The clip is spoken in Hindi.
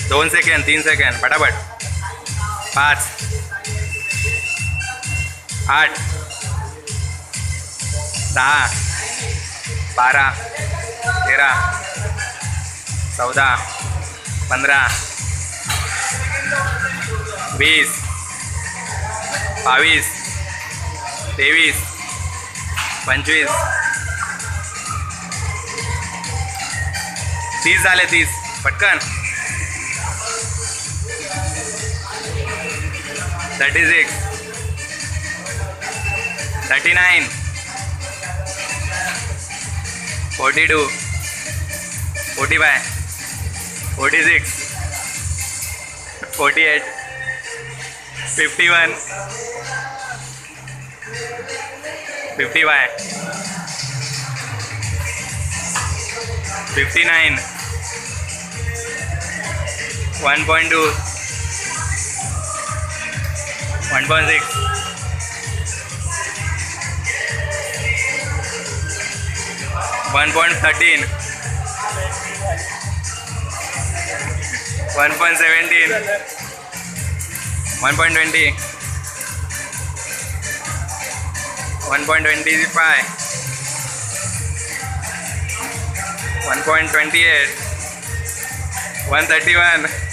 2 सेकंड 3 सेकंड फटाफट. 5 8 10 12 13 14 15 20 22 23 25 30 झाले. 30 पटकन. 36 39 42 45 46 48 51 55 59 1.2 1.6 1.13 1.17 1.20 1.25 1.28 131